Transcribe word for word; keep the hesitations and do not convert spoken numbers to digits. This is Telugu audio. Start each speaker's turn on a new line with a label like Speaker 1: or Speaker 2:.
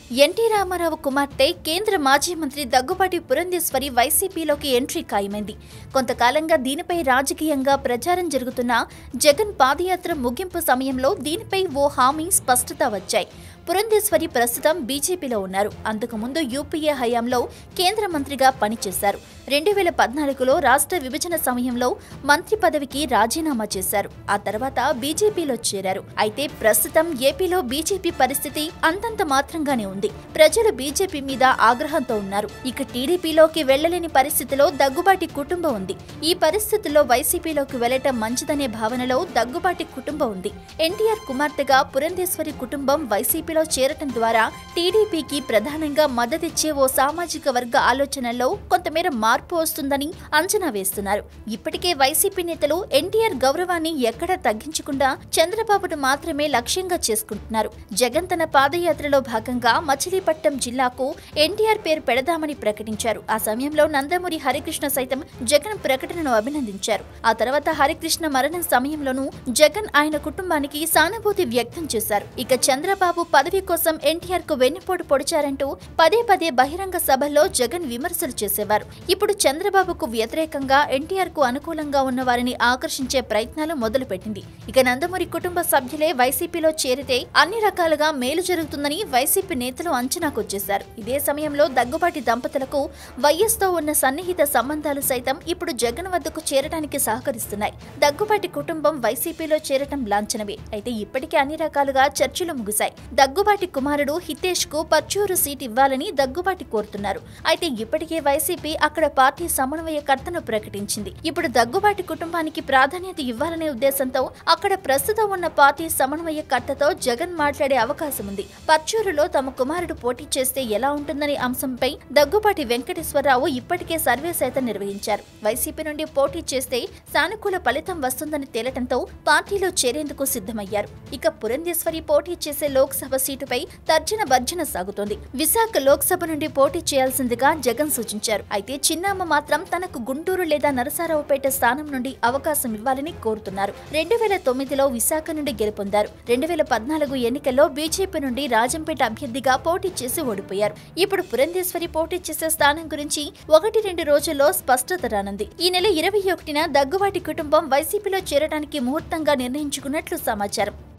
Speaker 1: ఎన్టీ రామారావు కుమార్తె కేంద్ర మాజీ మంత్రి దగ్గుబాటి పురంధేశ్వరి వైసీపీలోకి ఎంట్రీ ఖాయమైంది. కొంతకాలంగా దీనిపై రాజకీయంగా ప్రచారం జరుగుతున్న జగన్ పాదయాత్ర ముగింపు సమయంలో దీనిపై ఓ హామీ స్పష్టత వచ్చాయి. పురంధేశ్వరి ప్రస్తుతం బీజేపీలో ఉన్నారు. అంతకుముందు యూపీఏ హయాంలో కేంద్ర మంత్రిగా పనిచేశారు. రెండు వేల పద్నాలుగులో రాష్ట్ర విభజన సమయంలో మంత్రి పదవికి రాజీనామా చేశారు. ఆ తర్వాత బీజేపీలో చేరారు. అయితే ప్రస్తుతం ఏపీలో బీజేపీ పరిస్థితి అంతంత మాత్రంగానే ఉంది. ప్రజలు బీజేపీ మీద ఆగ్రహంతో ఉన్నారు. ఇక టీడీపీలోకి వెళ్లలేని పరిస్థితిలో దగ్గుబాటి కుటుంబం ఉంది. ఈ పరిస్థితుల్లో వైసీపీలోకి వెళ్లటం మంచిదనే భావనలో దగ్గుబాటి కుటుంబం ఉంది. ఎన్టీఆర్ కుమార్తెగా పురంధేశ్వరి కుటుంబం వైసీపీలో చేరటం ద్వారా టీడీపీకి ప్రధానంగా మద్దతిచ్చే ఓ సామాజిక వర్గ ఆలోచనల్లో కొంతమేర మార్పు వస్తుందని అంచనా వేస్తున్నారు. ఇప్పటికే వైసీపీ నేతలు ఎన్టీఆర్ గౌరవాన్ని ఎక్కడా తగ్గించకుండా చంద్రబాబును మాత్రమే లక్ష్యంగా చేసుకుంటున్నారు. జగన్ తన పాదయాత్రలో భాగంగా మచిలీపట్నం జిల్లాకు ఎన్టీఆర్ పేరు పెడదామని ప్రకటించారు. ఆ సమయంలో నందమూరి హరికృష్ణ సైతం జగన్ ప్రకటనను అభినందించారు. ఆ తర్వాత హరికృష్ణ మరణం సమయంలోనూ జగన్ ఆయన కుటుంబానికి సానుభూతి వ్యక్తం చేశారు. ఇక చంద్రబాబు పదవి కోసం ఎన్టీఆర్ కు వెన్నుపోటు పొడిచారంటూ పదే పదే బహిరంగ సభల్లో జగన్ విమర్శలు చేసేవారు. ఇప్పుడు చంద్రబాబుకు వ్యతిరేకంగా ఎన్టీఆర్ కు అనుకూలంగా ఉన్న వారిని ఆకర్షించే ప్రయత్నాలు మొదలుపెట్టింది. ఇక నందమూరి కుటుంబ సభ్యులే వైసీపీలో చేరితే అన్ని రకాలుగా మేలు జరుగుతుందని వైసీపీ నేతలు అంచనాకొచ్చేశారు. ఇదే సమయంలో దగ్గుబాటి దంపతులకు వైఎస్ తో ఉన్న సన్నిహిత సంబంధాలు సైతం ఇప్పుడు జగన్ వద్దకు చేరడానికి సహకరిస్తున్నాయి. దగ్గుబాటి కుటుంబం వైసీపీలో చేరటం లాంఛనమే. అయితే ఇప్పటికే అన్ని రకాలుగా చర్చలు ముగిశాయి. దగ్గుబాటి కుమారుడు హితేష్ కు పర్చూరు సీట్ ఇవ్వాలని దగ్గుబాటి కోరుతున్నారు. అయితే ఇప్పటికే వైసీపీ అక్కడ పార్టీ సమన్వయకర్తను ప్రకటించింది. ఇప్పుడు దగ్గుబాటి కుటుంబానికి ప్రాధాన్యత ఇవ్వాలనే ఉద్దేశంతో అక్కడ ప్రస్తుతం ఉన్న పార్టీ సమన్వయకర్తతో జగన్ మాట్లాడే అవకాశం ఉంది. పర్చూరులో తమ కుమారుడు పోటీ చేస్తే ఎలా ఉంటుందనే అంశంపై దగ్గుబాటి వెంకటేశ్వరరావు ఇప్పటికే సర్వే సైతం నిర్వహించారు. వైసీపీ నుండి పోటీ చేస్తే సానుకూల ఫలితం వస్తుందని తేలటంతో పార్టీలో చేరేందుకు సిద్ధమయ్యారు. ఇక పురంధేశ్వరి పోటీ చేసే లోక్సభ సీటుపై తర్జన భర్జన సాగుతోంది. విశాఖ లోక్సభ నుండి పోటీ చేయాల్సిందిగా జగన్ సూచించారు. అయితే చిన్నమ్మ మాత్రం తనకు గుంటూరు లేదా నరసరావుపేట స్థానం నుండి అవకాశం ఇవ్వాలని కోరుతున్నారు. రెండు వేల తొమ్మిదిలో విశాఖ నుండి గెలుపొందారు. రెండు వేల పద్నాలుగు ఎన్నికల్లో బీజేపీ నుండి రాజంపేట అభ్యర్థిగా పోటీ చేసి ఓడిపోయారు. ఇప్పుడు పురంధేశ్వరి పోటీ చేసే స్థానం గురించి ఒకటి రెండు రోజుల్లో స్పష్టత రానుంది. ఈ నెల ఇరవై ఒకటిన దగ్గుబాటి కుటుంబం వైసీపీలో చేరడానికి ముహూర్తంగా నిర్ణయించుకున్నట్లు సమాచారం.